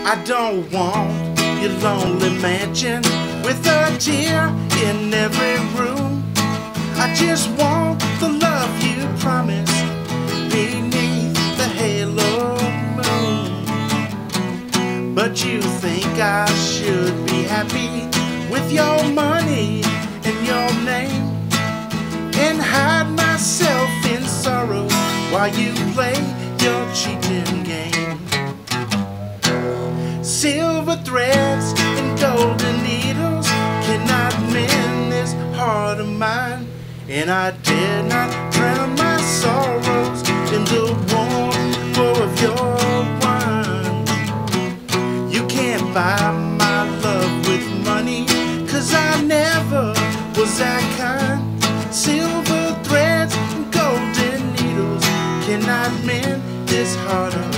I don't want your lonely mansion with a tear in every room. I just want the love you promised beneath the halo moon. But you think I should be happy with your money and your name, and hide myself in sorrow while you play your cheating game. Silver threads and golden needles cannot mend this heart of mine, and I dare not drown my sorrows in the warm glow of your wine. You can't buy my love with money, 'cause I never was that kind. Silver threads and golden needles cannot mend this heart of